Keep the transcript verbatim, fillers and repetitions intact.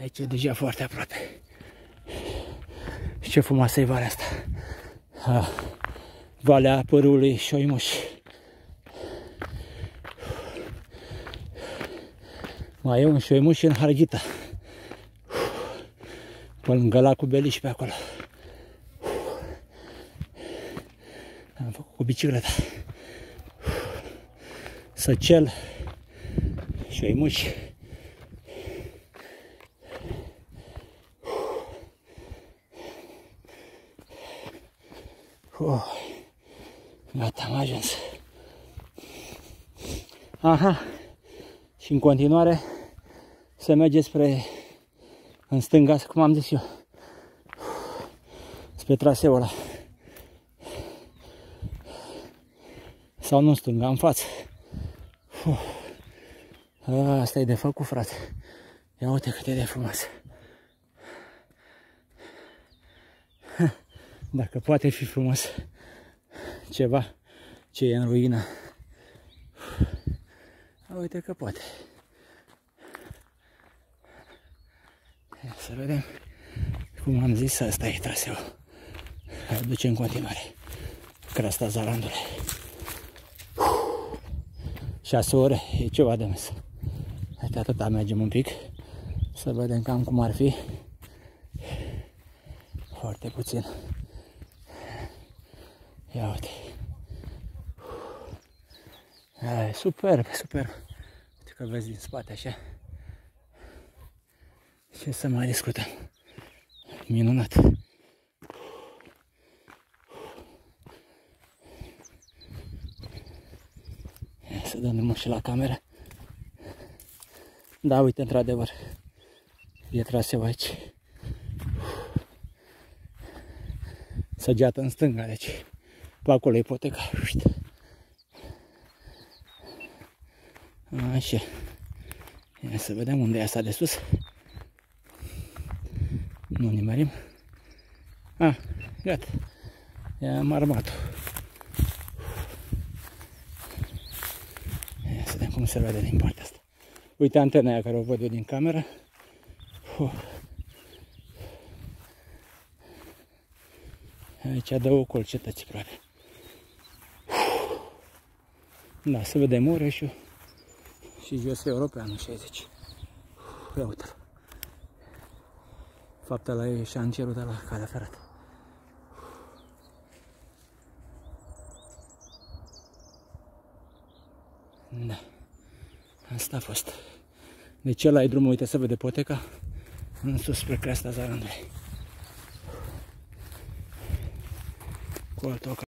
Aici e deja foarte aproape. Și ce frumoasă e valea asta. Ah, Valea Pârâului Șoimuș. Mai e un Șoimuș și în Harghita. Pe lângă lacul Beliș pe acolo. Am făcut cu bicicleta. Săcel, Șoimuș. Oh, gata, am ajuns. Aha. Și în continuare se merge spre în stânga, cum am zis eu, spre traseul ăla. Sau nu în stânga, în față. Asta e de făcut, frate. Ia uite cât e de frumos. Dacă poate fi frumos ceva ce e în ruină. Uite că poate. Ia să vedem. Cum am zis, asta e traseul. Hai, duce în continuare. Creasta Zalandului. șase ore, e ceva de mers. Uite, atâta mergem un pic. Să vedem cam cum ar fi. Foarte puțin. Ia uite. Ai, superb, superb. Uite că vezi din spate așa. Ce să mai discutăm. Minunat. Ia să dăm drumul și la cameră. Da, uite, într-adevăr, e traseu aici. Săgeată în stânga, deci pe acolo e ipoteca. Așa. Ia să vedem unde e asta de sus. Nu nimerim. Ah, gata. I-am armat-o. Ia să vedem cum se vede din partea asta. Uite antena aia care o văd eu din cameră. Uf. Aici dă colcetăți, probabil. Da, să vedem Mureșul și jos Europeanul șaizeci. Ia uite-l. Fapt, ăla e șanțierul de la calea ferată. Da. Asta a fost. Deci ăla e drumul, uite, să vede ipoteca în sus spre Creasta Zalandului. Cu altă